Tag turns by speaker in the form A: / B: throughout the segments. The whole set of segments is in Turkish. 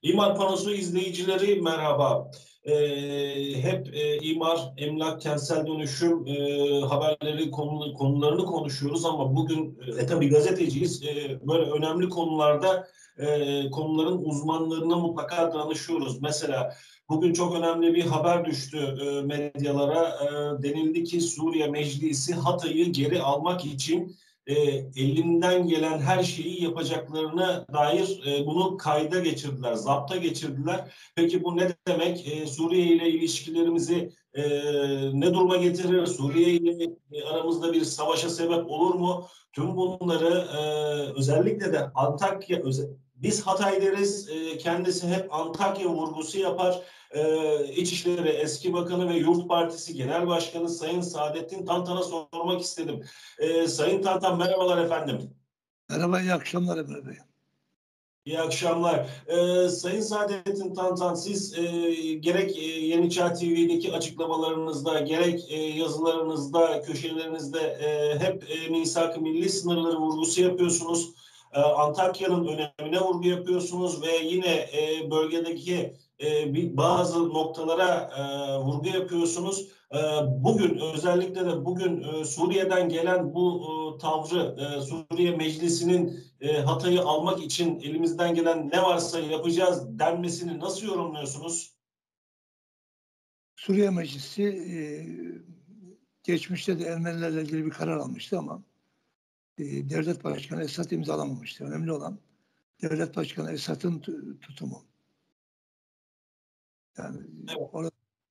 A: İmar Panosu izleyicileri merhaba. Hep imar, emlak, kentsel dönüşüm haberleri, konularını konuşuyoruz ama bugün tabii gazeteciyiz. Böyle önemli konularda konuların uzmanlarına mutlaka danışıyoruz. Mesela bugün çok önemli bir haber düştü medyalara. Denildi ki Suriye Meclisi Hatay'ı geri almak için elinden gelen her şeyi yapacaklarına dair bunu kayda geçirdiler, zapta geçirdiler. Peki bu ne demek? Suriye ile ilişkilerimizi ne duruma getirir? Suriye ile aramızda bir savaşa sebep olur mu? Tüm bunları özellikle de Antakya, biz Hatay deriz, kendisi hep Antakya vurgusu yapar. İçişleri Eski Bakanı ve Yurt Partisi Genel Başkanı Sayın Saadettin Tantan'a sormak istedim. Sayın Tantan merhabalar efendim.
B: Merhaba, iyi akşamlar Emre Bey.
A: İyi akşamlar. Sayın Saadettin Tantan, siz gerek Yeni Çağ TV'deki açıklamalarınızda, gerek yazılarınızda, köşelerinizde hep misak-ı milli sınırları vurgusu yapıyorsunuz. Antakya'nın önemine vurgu yapıyorsunuz ve yine bölgedeki bazı noktalara vurgu yapıyorsunuz. Bugün özellikle de bugün Suriye'den gelen bu tavrı, Suriye Meclisi'nin Hatay'ı almak için elimizden gelen ne varsa yapacağız denmesini nasıl yorumluyorsunuz?
B: Suriye Meclisi geçmişte de Ermenilerle ilgili bir karar almıştı ama Devlet Başkanı Esad imzalamamıştı. Önemli olan Devlet Başkanı Esad'ın tutumu. Yani
A: Evet.
B: orada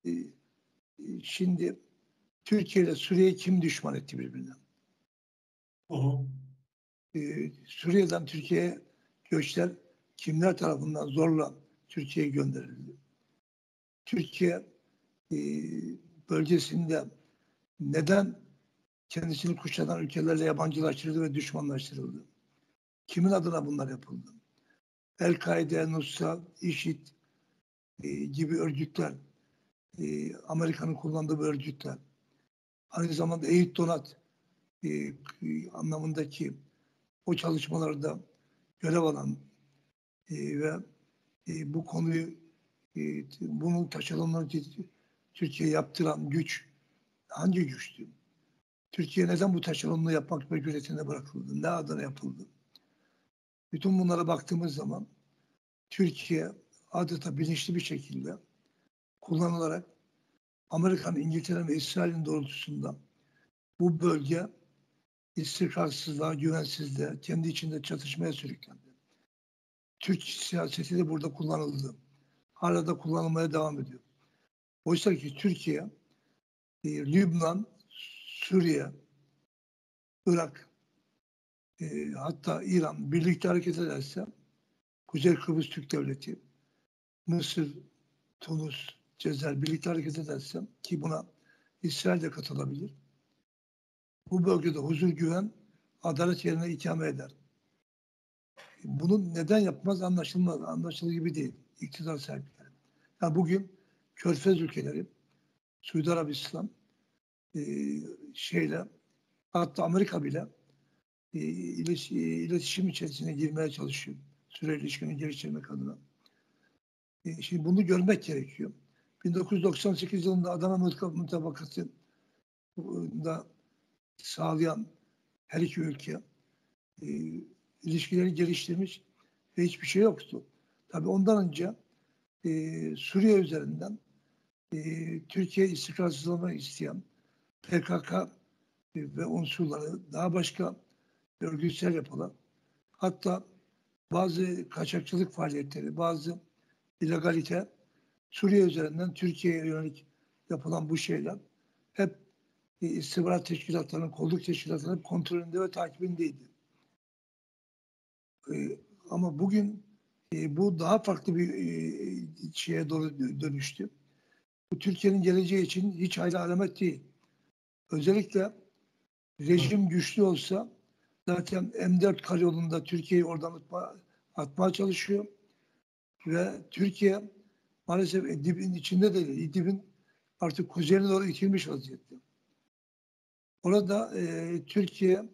B: şimdi Türkiye ile Suriye kim düşman etti birbirine?
A: Hı hı.
B: Suriye'den Türkiye'ye göçler kimler tarafından zorla Türkiye'ye gönderildi? Türkiye bölgesinde neden kendisini kuşatan ülkelerle yabancılaştırıldı ve düşmanlaştırıldı? Kimin adına bunlar yapıldı? El-Kaide, Nusra, IŞİD gibi örgütler, Amerika'nın kullandığı bu örgütler, aynı zamanda Eyüp Donat anlamındaki o çalışmalarda görev alan ve bu konuyu bunun taşeronlarını Türkiye yaptıran güç hangi güçtü? Türkiye neden bu taşeronluğu yapmak mecburiyetine bırakıldı? Ne adına yapıldı? Bütün bunlara baktığımız zaman Türkiye adeta bilinçli bir şekilde kullanılarak Amerika'nın, İngiltere'nin ve İsrail'in doğrultusunda bu bölge istikrarsızlığa, güvensizliğe, kendi içinde çatışmaya sürüklendi. Türk siyaseti de burada kullanıldı. Hala da kullanılmaya devam ediyor. Oysa ki Türkiye, Lübnan, Suriye, Irak, hatta İran birlikte hareket ederse Kuzey Kıbrıs Türk Devleti, Mısır, Tunus, Cezayir birlikte hareket ederse ki buna İsrail de katılabilir. Bu bölgede huzur, güven, adalet yerine ikame eder. Bunu neden yapmaz anlaşılmaz. Anlaşılır gibi değil. İktidar sahipleri. Yani bugün Körfez ülkeleri, Suudi Arabistan hatta Amerika bile iletişim içerisine girmeye çalışıyor. Suriye ilişkini geliştirmek adına. Şimdi bunu görmek gerekiyor. 1998 yılında Adana Mutabakatı'nda sağlayan her iki ülke ilişkileri geliştirmiş ve hiçbir şey yoktu. Tabii ondan önce Suriye üzerinden Türkiye istikrarsızlamak isteyen PKK ve unsurları daha başka örgütsel yapılar, hatta bazı kaçakçılık faaliyetleri, bazı illegalite Suriye üzerinden Türkiye'ye yönelik yapılan bu şeyler hep istihbarat teşkilatlarının, kolluk teşkilatlarının kontrolünde ve takibindeydi. Ama bugün bu daha farklı bir şeye doğru dönüştü. Bu Türkiye'nin geleceği için hiç hayra alamet değil. Özellikle rejim güçlü olsa zaten M4 karayolunda Türkiye'yi oradan atmaya çalışıyor. Ve Türkiye maalesef İdlib'in içinde değil. İdlib'in artık kuzeyine doğru itilmiş vaziyette. Orada Türkiye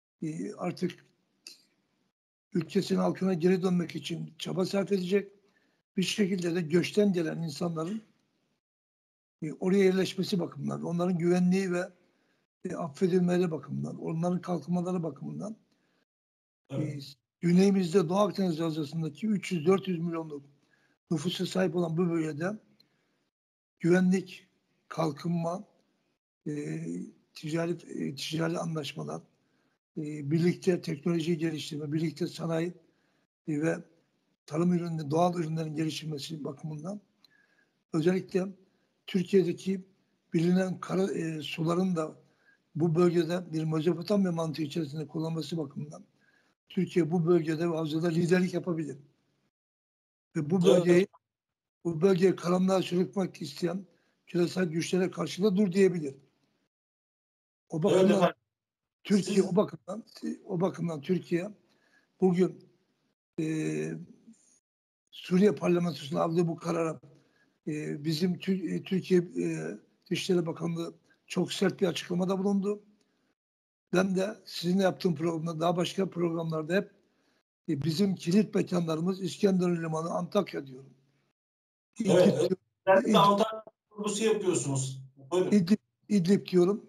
B: artık ülkesinin halkına geri dönmek için çaba sarf edecek bir şekilde de göçten gelen insanların oraya yerleşmesi bakımından, onların güvenliği ve affedilmeleri bakımından, onların kalkınmaları bakımından
A: Evet.
B: güneyimizde Doğu Akdeniz Havzası'ndaki 300-400 milyonluk nüfusa sahip olan bu bölgede güvenlik, kalkınma, e, ticari anlaşmalar, birlikte teknoloji geliştirme, birlikte sanayi ve tarım ürünleri, doğal ürünlerin geliştirilmesi bakımından özellikle Türkiye'deki bilinen suların da bu bölgede bir Mezopotamya mantığı içerisinde kullanması bakımından Türkiye bu bölgede ve havzada liderlik yapabilir. Ve
A: Evet.
B: bu bölgeye karanlığa sürükmek isteyen küresel güçlere karşı da dur diyebilir. O
A: Evet
B: bakımdan
A: efendim.
B: Türkiye
A: Siz
B: o bakımdan Türkiye bugün e, Suriye parlamentosunda aldığı bu karara bizim Türkiye Dışişleri Bakanlığı çok sert bir açıklamada bulundu. Ben de sizinle yaptığım programda daha başka programlarda hep bizim kilit mekanlarımız İskenderun Limanı, Antakya diyorum.
A: evet,
B: İdlib,
A: özellikle
B: İdlib,
A: Antalya vurgusu yapıyorsunuz. Buyurun.
B: İdlib, İdlib diyorum.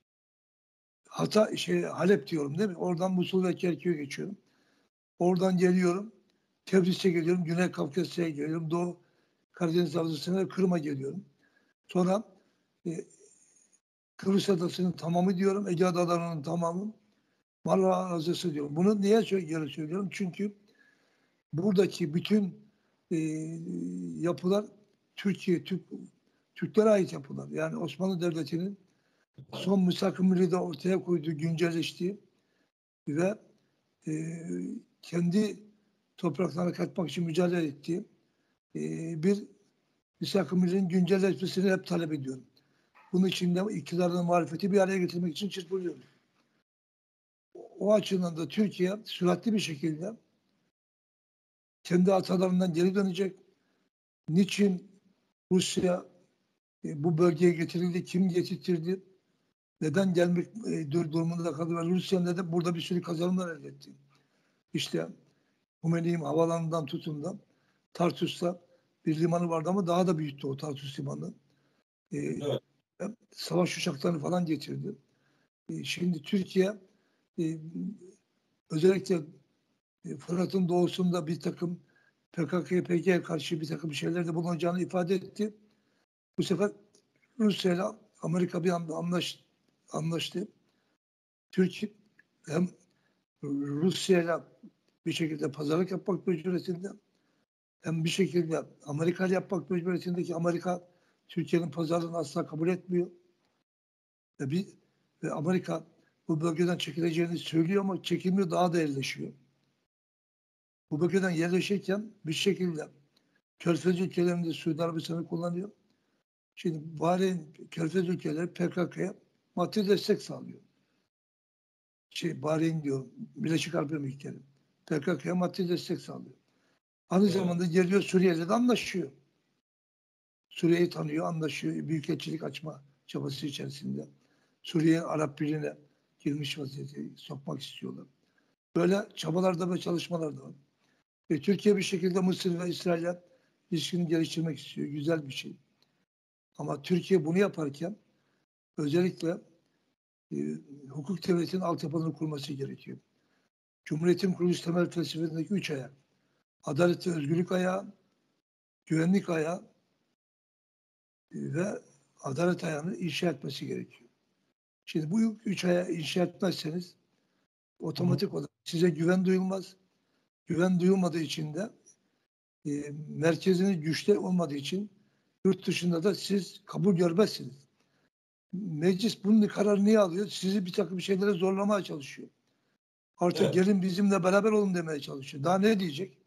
B: Halep diyorum değil mi? Oradan Musul ve Kerkük'e geçiyorum. Oradan geliyorum. Tebris'e geliyorum. Güney Kafkasya'ya geliyorum. Doğu Karadeniz Havzası'na ve Kırım'a geliyorum. Sonra e, Kıbrıs Adası'nın tamamı diyorum. Ege Adaları'nın tamamı. Marmara Adası diyorum. Bunu niye söylüyorum? Çünkü buradaki bütün e, yapılar Türklere ait yapılar. Yani Osmanlı Devleti'nin son Misak-ı Milli'de ortaya koyduğu, güncelleştiği ve e, kendi topraklarına katmak için mücadele ettiği bir Misak-ı Milli'nin güncelleşmesini hep talep ediyorum. Bunun için de iktidarın muhalefeti bir araya getirmek için çırpınıyorum. O açıdan da Türkiye süratli bir şekilde kendi atalarından geri dönecek. Niçin Rusya bu bölgeye getirildi? Kim getirtirdi? Neden gelmek durumunda kaldı? Ve Rusya neden burada bir sürü kazanımlar elde etti? İşte Rumeli'nin havalanından tutun da Tartus'ta bir limanı vardı ama daha da büyüktü o Tartus limanı. E,
A: Evet.
B: Savaş uçaklarını falan getirdi. Şimdi Türkiye e, özellikle Fırat'ın doğusunda bir takım PKK, PKK'ya karşı bir takım şeylerde bulunacağını ifade etti. Bu sefer Rusya ile Amerika bir anda anlaştı. Türkiye hem Rusya ile bir şekilde pazarlık yapmak mecburiyetinde hem bir şekilde Amerika ile yapmak mecburiyetinde ki Amerika Türkiye'nin pazarlığını asla kabul etmiyor. Ve, ve Amerika bu bölgeden çekileceğini söylüyor ama çekilmiyor, daha da yerleşiyor. Bu bölgeden yerleşirken bir şekilde Körfez ülkelerinde Suudi Arabistan'ı kullanıyor. Şimdi Bahreyn, Körfez ülkeleri PKK'ya maddi destek sağlıyor. Bahreyn diyor, Birleşik Arap Emirlikleri. PKK'ya maddi destek sağlıyor. Aynı
A: Evet.
B: zamanda geliyor Suriye'yle de anlaşıyor. Suriye'yi tanıyor, anlaşıyor. Büyükelçilik açma çabası içerisinde. Suriye Arap Birliği'ne girmiş vaziyete sokmak istiyorlar. Böyle çabalarda ve çalışmalarda var. Ve Türkiye bir şekilde Mısır ve İsrail'le ilişkini geliştirmek istiyor. Güzel bir şey. Ama Türkiye bunu yaparken özellikle hukuk devletinin altyapılarını kurması gerekiyor. Cumhuriyetin kuruluş temel felsefesindeki 3 ayak. Adalet ve özgürlük ayağı, güvenlik ayağı ve adalet ayağını inşa etmesi gerekiyor. Şimdi bu 3 ayağı inşa etmezseniz
A: Hı hı.
B: otomatik olarak size güven duyulmaz. Güven duyulmadığı için de merkeziniz güçte olmadığı için yurt dışında da siz kabul görmezsiniz. Meclis bunun kararını niye alıyor? Sizi bir takım şeylere zorlamaya çalışıyor. Artık
A: Evet.
B: gelin bizimle beraber olun demeye çalışıyor. Daha ne diyecek?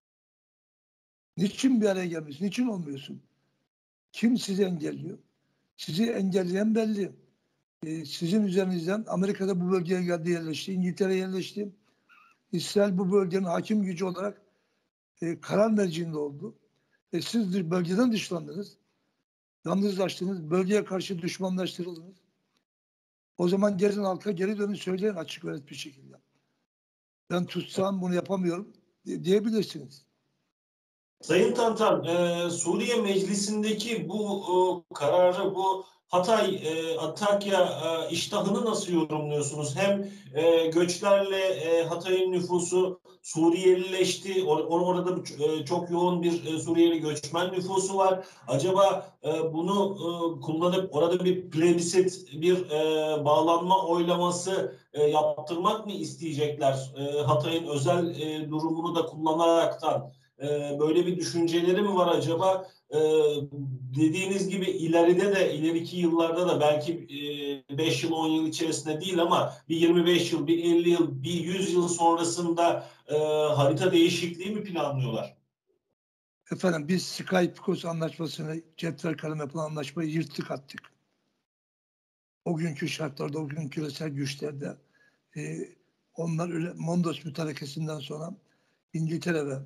B: Niçin bir araya gelmiyorsun? Niçin olmuyorsun? Kim sizi engelliyor? Sizi engelleyen belli. Sizin üzerinizden Amerika'da bu bölgeye geldi, yerleşti. İngiltere yerleşti. İsrail bu bölgenin hakim gücü olarak karar merciinde oldu. Siz bölgeden dışlandınız. Yalnızlaştınız. Bölgeye karşı düşmanlaştırıldınız. O zaman gelin halka geri dönün söyleyin açık ve net bir şekilde. Ben tutsam bunu yapamıyorum diyebilirsiniz.
A: Sayın Tantan, Suriye Meclisi'ndeki bu kararı, bu Hatay, Antakya iştahını nasıl yorumluyorsunuz? Hem göçlerle Hatay'ın nüfusu Suriyelileşti. Orada çok yoğun bir Suriyeli göçmen nüfusu var. Acaba bunu kullanıp orada bir plebisit, bir bağlanma oylaması yaptırmak mı isteyecekler? Hatay'ın özel durumunu da kullanaraktan. Böyle bir düşünceleri mi var acaba? Dediğiniz gibi ileriki yıllarda da belki 5 yıl 10 yıl içerisinde değil ama bir 25 yıl, bir 50 yıl, bir 100 yıl sonrasında harita değişikliği mi planlıyorlar?
B: Efendim biz Skype-Picos anlaşmasını, cetvel kalem yapılan anlaşmayı yırttık attık. O günkü şartlarda, o günkü küresel güçlerde e, onlar öyle Mondros mütarekesinden sonra İngiltere ve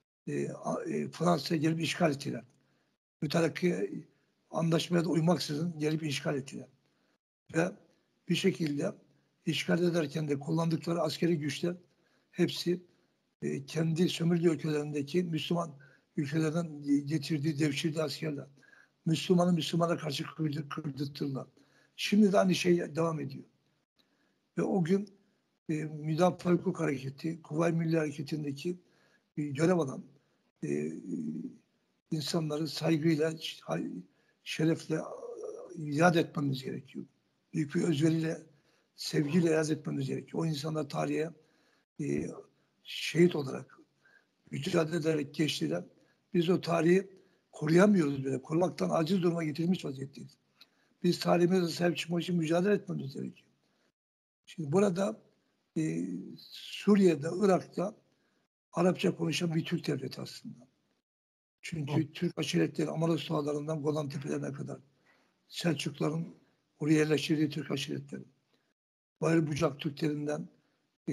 B: Fransa'ya gelip işgal ettiler. Mütareke anlaşmaya da uymaksızın gelip işgal ettiler. Ve bir şekilde işgal ederken de kullandıkları askeri güçler hepsi kendi sömürge ülkelerindeki Müslüman ülkelerden getirdiği, devşirdiği askerler. Müslümana karşı kırdırttılar. Şimdi de aynı şey devam ediyor. Ve o gün Müdafaa Hukuk Hareketi, Kuvayi Milli Hareketi'ndeki görev alan e, insanları saygıyla, şerefle yad etmemiz gerekiyor. Büyük bir özveriyle, sevgiyle yad etmemiz gerekiyor. O insanlar tarihe e, şehit olarak mücadele ederek geçtiler. Biz o tarihi koruyamıyoruz bile. Korumaktan aciz duruma getirilmiş vaziyetteyiz. Biz tarihimize sahip çıkmak için mücadele etmemiz gerekiyor. Şimdi burada Suriye'de, Irak'ta Arapça konuşan bir Türk devleti aslında. Çünkü Türk aşiretleri Amaros Dağları'ndan Golan Tepelerine kadar Selçukluların oraya yerleştirdiği Türk aşiretleri. Bayır Bucak Türklerinden e,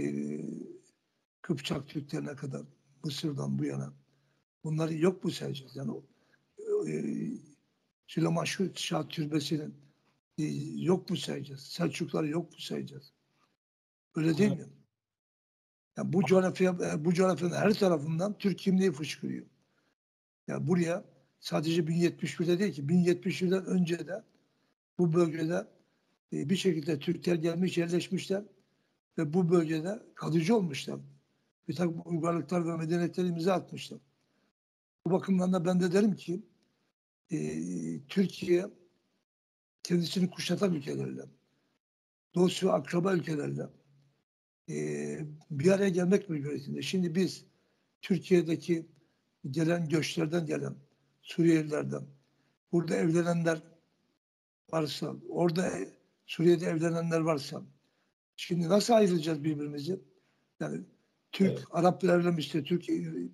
B: Kıpçak Türklerine kadar Mısır'dan bu yana. Bunları yok mu sayacağız? Yani e, Süleyman Şah Türbesi'nin yok mu sayacağız? Selçukları yok mu sayacağız? Öyle değil mi? Yani bu coğrafyanın her tarafından Türk kimliği fışkırıyor. Yani buraya sadece 1071'de değil ki 1071'den önce de bu bölgede bir şekilde Türkler gelmiş, yerleşmişler ve bu bölgede kalıcı olmuşlar. Bir takım uygarlıklar ve medeniyetleri imza atmışlar. Bu bakımdan da ben de derim ki Türkiye kendisini kuşatan ülkelerle, dost ve akraba ülkelerle bir araya gelmek mecburiyetinde. Şimdi biz Türkiye'deki gelen göçlerden gelen Suriyelilerden, burada evlenenler varsa, orada Suriye'de evlenenler varsa, şimdi nasıl ayrılacağız birbirimizi? Yani Türk,
A: Evet.
B: Arap'la evlenmişse, Türk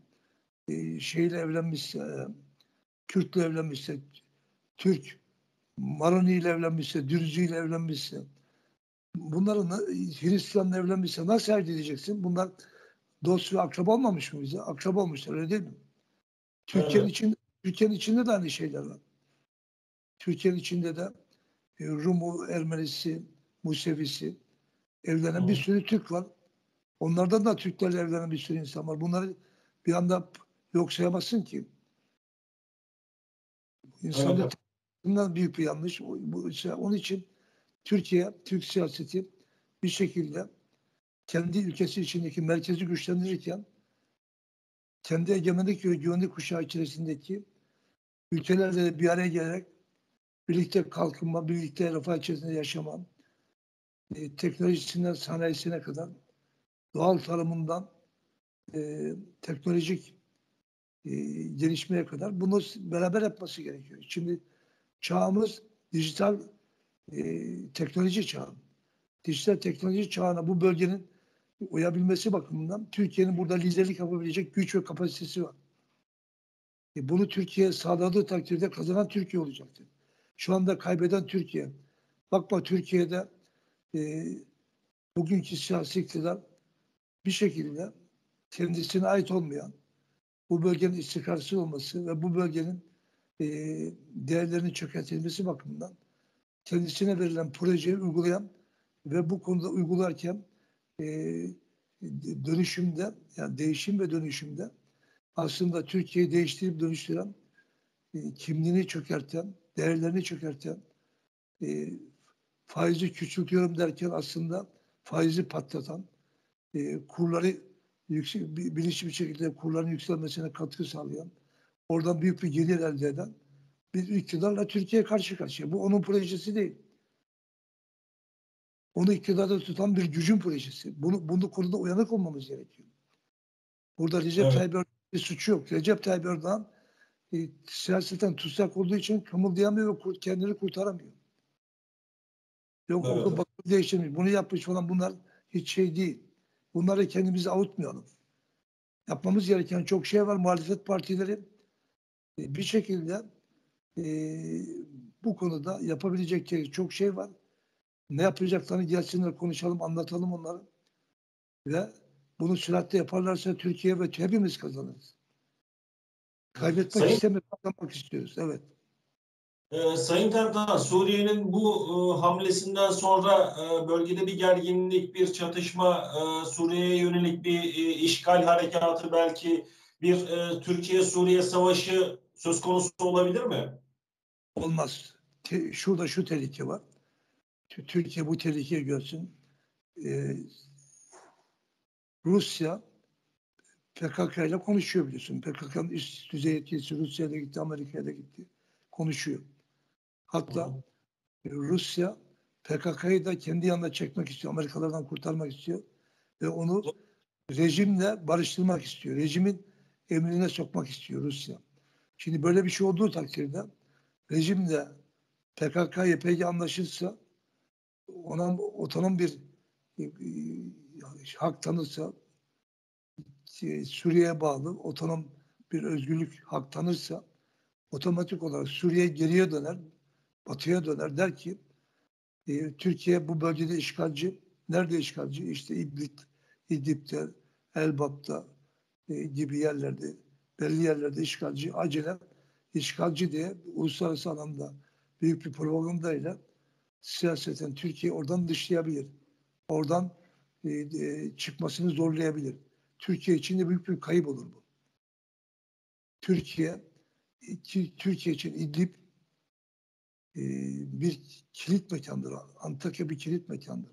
B: şeyle evlenmişse, Kürt'le evlenmişse, Türk, Maroni ile evlenmişse, Dürzi ile evlenmişse, bunların Hristiyanla evlenmişse nasıl elde edeceksin? Bunlar dost ve akraba olmamış mı bize? Akraba olmuşlar öyle değil mi? Türkiye'nin
A: Evet.
B: içinde, Türkiye'nin içinde de aynı şeyler var. Türkiye'nin içinde de Rumu, Ermenisi, Musevisi evlenen bir
A: Hı.
B: sürü Türk var. Onlardan da Türklerle evlenen bir sürü insan var. Bunları bir anda yok sayamazsın ki. İnsanda
A: Evet.
B: bundan büyük bir yanlış. Onun için Türkiye, Türk siyaseti bir şekilde kendi ülkesi içindeki merkezi güçlendirirken kendi egemenlik ve güvenlik kuşağı içerisindeki ülkelerle de bir araya gelerek birlikte kalkınma, birlikte refah içerisinde yaşama, teknolojisinden sanayisine kadar doğal tarımından teknolojik e, gelişmeye kadar bunu beraber yapması gerekiyor. Şimdi çağımız dijital teknoloji çağı. Dijital teknoloji çağına bu bölgenin uyabilmesi bakımından Türkiye'nin burada liderlik yapabilecek güç ve kapasitesi var. Bunu Türkiye sağladığı takdirde kazanan Türkiye olacaktır. Şu anda kaybeden Türkiye. Bakma Türkiye'de e, bugünkü siyasi iktidar bir şekilde kendisine ait olmayan, bu bölgenin istikrarsız olması ve bu bölgenin e, değerlerinin çökertilmesi bakımından kendisine verilen projeyi uygulayan ve bu konuda uygularken e, dönüşümde, yani değişim ve dönüşümde aslında Türkiye'yi değiştirip dönüştüren, kimliğini çökerten, değerlerini çökerten, e, faizi küçültüyorum derken aslında faizi patlatan, kurları bilinçli bir şekilde kurların yükselmesine katkı sağlayan, oradan büyük bir gelir elde eden bir iktidarla Türkiye karşı karşıya. Bu onun projesi değil. Onu iktidarda tutan bir gücün projesi. Bunu konuda uyanık olmamız gerekiyor. Burada Recep
A: Evet,
B: Tayyip Erdoğan'ın bir suçu yok. Recep Tayyip Erdoğan siyaseten tutsak olduğu için kımıldayamıyor ve kendini kurtaramıyor. Yok
A: evet.
B: oldu bakım değiştirmiş. Bunu yapmış falan, bunlar hiç şey değil. Bunları kendimizi avutmayalım. Yapmamız gereken çok şey var. Muhalefet partileri bir şekilde e, bu konuda yapabilecekleri çok şey var. Ne yapacaklarını gelsinler, konuşalım, anlatalım onları. Ve bunu süratle yaparlarsa Türkiye ve hepimiz kazanırız. Kaybetmek
A: Sayın
B: istemiyoruz, kazanmak istiyoruz. Evet.
A: Sayın Tertan, Suriye'nin bu hamlesinden sonra bölgede bir gerginlik, bir çatışma, Suriye'ye yönelik bir işgal harekatı, belki bir Türkiye-Suriye savaşı söz konusu olabilir mi?
B: Olmaz. Şurada şu tehlike var. Türkiye bu tehlikeyi görsün. Ee, Rusya PKK ile konuşuyor biliyorsun. PKK'nın üst düzey yetkilisi Rusya'ya da gitti, Amerika'ya da gitti. Konuşuyor.
A: Hı
B: Hatta
A: hı.
B: Rusya PKK'yı da kendi yanına çekmek istiyor. Amerikalılardan kurtarmak istiyor. Ve onu rejimle barıştırmak istiyor. Rejimin emrine sokmak istiyor Rusya. Şimdi böyle bir şey olduğu takdirde rejimle PKK-YPG anlaşırsa, ona otonom bir hak tanırsa, Suriye'ye bağlı otonom bir özgürlük hak tanırsa, otomatik olarak Suriye geriye döner, batıya döner, der ki Türkiye bu bölgede işgalci. Nerede işgalci? İşte İdlib'de, Elbap'ta gibi yerlerde, belli yerlerde işgalci. Acele işgalci diye uluslararası alanda büyük bir propagandayla siyaseten Türkiye oradan dışlayabilir. Oradan çıkmasını zorlayabilir. Türkiye için de büyük bir kayıp olur bu. Türkiye Türkiye için İdlib e, bir kilit mekandır. Antakya bir kilit mekandır.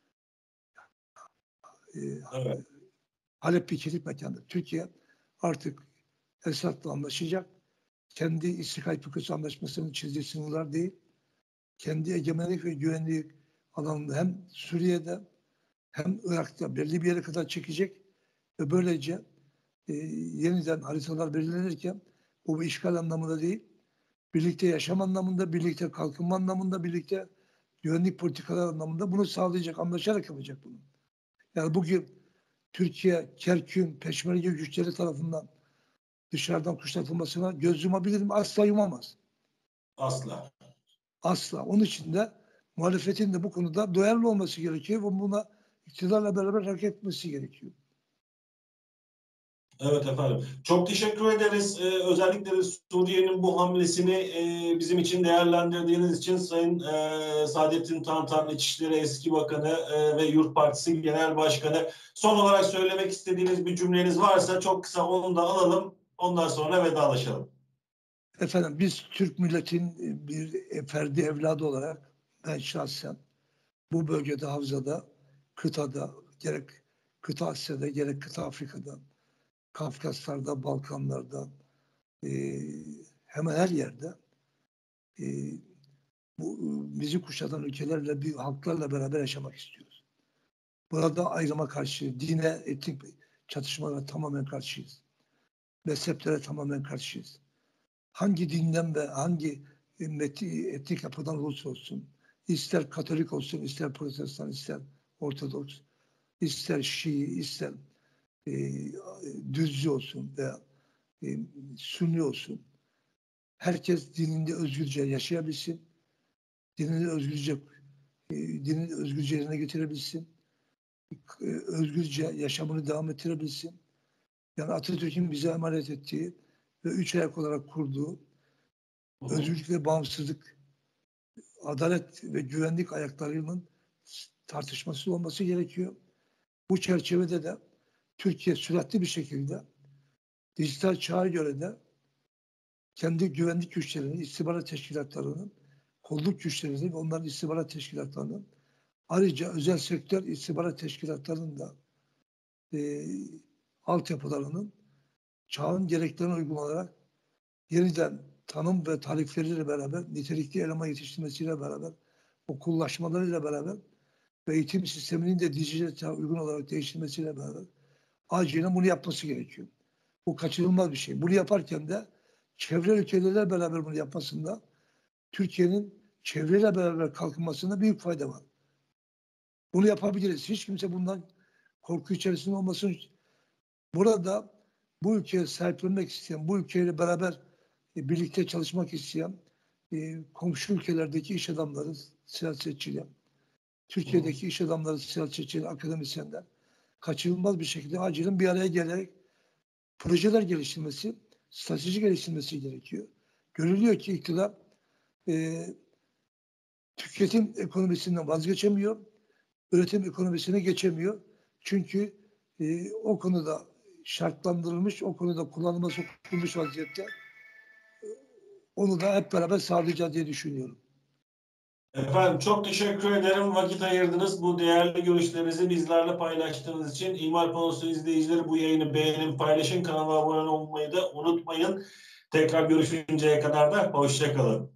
B: E,
A: Evet.
B: Halep bir kilit mekandır. Türkiye artık Esad'la anlaşacak. Kendi İstiklal Fıkrası Anlaşması'nın çizdiği sınırlar değil, kendi egemenlik ve güvenlik alanında hem Suriye'de hem Irak'ta belli bir yere kadar çekecek ve böylece yeniden haritalar belirlenirken bu bir işgal anlamında değil, birlikte yaşam anlamında, birlikte kalkınma anlamında, birlikte güvenlik politikalar anlamında bunu sağlayacak, anlaşarak yapacak bunu. Yani bugün Türkiye, Kerkük, Peşmerge güçleri tarafından dışarıdan kuşatılmasına göz yumabilir mi? Asla yumamaz.
A: Asla.
B: Asla. Onun için de muhalefetin de bu konuda duyarlı olması gerekiyor ve buna iktidarla beraber hareket etmesi gerekiyor.
A: Evet efendim. Çok teşekkür ederiz. Özellikle de Suriye'nin bu hamlesini bizim için değerlendirdiğiniz için Sayın Saadettin Tantan, İçişleri Eski Bakanı ve Yurt Partisi Genel Başkanı. Son olarak söylemek istediğiniz bir cümleniz varsa çok kısa onu da alalım. Ondan sonra vedalaşalım.
B: Efendim biz Türk milletin bir ferdi evladı olarak ben şahsen bu bölgede, havzada, kıtada, gerek kıta Asya'da, gerek kıta Afrika'da, Kafkaslar'da, Balkanlar'da, e, hemen her yerde e, bu bizi kuşatan ülkelerle, bir halklarla beraber yaşamak istiyoruz. Burada ayrıma karşı, dine, etnik çatışmalara tamamen karşıyız. Mezheplere tamamen karşıyız. Hangi dinden ve hangi etnik yapıdan olursa olsun, ister Katolik olsun, ister Protestan, ister Ortodoks, ister Şii, ister e, Düzcü olsun veya e, Sünni olsun, herkes dininde özgürce yaşayabilsin, dinini özgürce dinini özgürce yerine getirebilsin, özgürce yaşamını devam ettirebilsin. Yani Atatürk'ün bize emanet ettiği ve üç ayak olarak kurduğu
A: Hı hı.
B: özgürlük ve bağımsızlık, adalet ve güvenlik ayaklarının tartışması olması gerekiyor. Bu çerçevede de Türkiye süratli bir şekilde dijital çağa göre de kendi güvenlik güçlerinin, istihbarat teşkilatlarının, kolluk güçlerinin, onların istihbarat teşkilatlarının, ayrıca özel sektör istihbarat teşkilatlarının da altyapılarının çağın gereklerine uygun olarak yeniden tanım ve tarifleriyle beraber, nitelikli eleman yetiştirmesiyle beraber, okullaşmalarıyla beraber ve eğitim sisteminin de dijital çağa uygun olarak değiştirmesiyle beraber acilen bunu yapması gerekiyor. Bu kaçınılmaz bir şey. Bunu yaparken de çevre ülkelerle beraber bunu yapmasında Türkiye'nin çevreyle beraber kalkınmasında büyük fayda var. Bunu yapabiliriz. Hiç kimse bundan korku içerisinde olmasın. Burada bu ülkeye sahiplenmek isteyen, bu ülkeyle beraber birlikte çalışmak isteyen komşu ülkelerdeki iş adamları, siyasetçiler, Türkiye'deki iş adamları, siyasetçiler, akademisyenler kaçınılmaz bir şekilde acilen bir araya gelerek projeler geliştirmesi, strateji geliştirmesi gerekiyor. Görülüyor ki iktidar tüketim ekonomisinden vazgeçemiyor, üretim ekonomisine geçemiyor. Çünkü o konuda şartlandırılmış, o konuda kullanıma sokulmuş vaziyette. Onu da hep beraber sağlayacağız diye düşünüyorum.
A: Efendim çok teşekkür ederim. Vakit ayırdınız. Bu değerli görüşlerinizi bizlerle paylaştığınız için. İmar Panosu izleyicileri bu yayını beğenin, paylaşın. Kanala abone olmayı da unutmayın. Tekrar görüşünceye kadar da hoşça kalın.